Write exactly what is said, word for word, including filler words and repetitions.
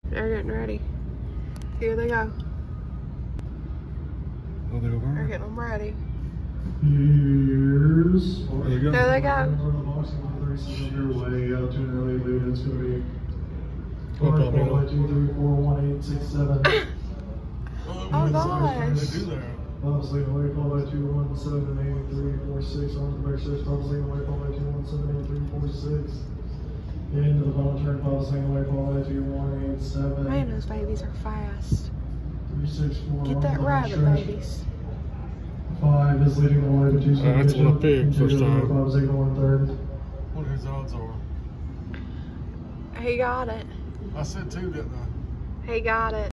They're getting ready. Here they go. Oh, they're over. They're getting them ready. Here's There they go. There they go. Way out to an early lead. It's going to be Oh, probably four, not. two, three, four, one, eight, six, seven. Oh gosh. They do that. Bob's leading away, followed by two, one, seven, eight, three, four, six. On the back stretch, Bob's leading away, followed by two, one, seven, eight, three, four, six. Into the final turn, Bob's leading away, followed by two, one, eight, seven. Man, those babies are fast. Three, six, four. Get on that the rabbit, stretch. babies. Five is leading the way to two. Uh, that's what I picked first time. Bob's leading one third. What his odds are? He got it. I said two, didn't I? He got it.